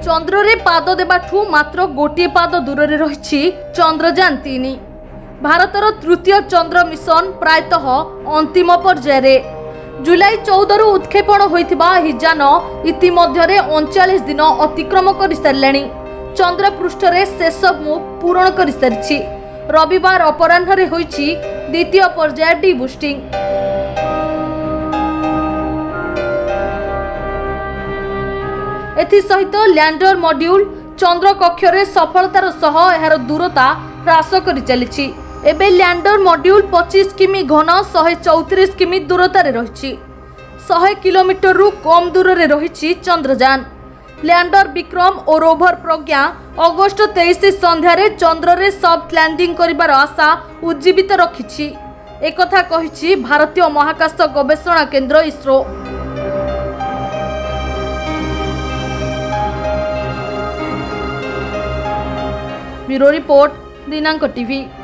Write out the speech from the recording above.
चंद्र रे पाद देबाठू मात्र गोटे पाद दूर रे रहिछि चंद्रयान-3। भारतर तृतीय चंद्र मिशन प्रायतः अंतिम पर्याय रे। जुलाई 14 रु उत्क्षेपण होइथिबा एही यान इतिमध्ये 39 दिन अतिक्रम कर सारलाणी। चंद्र पृष्ठ रे शेष मुव पूरण कर सारिछि। रविवार अपराह्न रे होइछि द्वितीय पर्याय डिबूस्टिंग। एथि सहित लैंडर मॉड्यूल चंद्र कक्षरे सफलतार सह एहार दूरता ह्रास करि चलिछि। एबे लैंडर मॉड्यूल 25 किमी घन 134 किमी दूरता रे रहिछि। 100 किलोमीटर रु कम दूर रे रहिछि चंद्रयान। लैंडर विक्रम और रोवर प्रज्ञा अगस्त 23 संध्यारे चंद्र रे सॉफ्ट लैंडिंग करिबार आशा उज्जीवित रखिछि। एकथा कहिछि भारतीय महाकाश गवेषणा केंद्र इसरो। ब्यूरो रिपोर्ट दिनांक टीवी।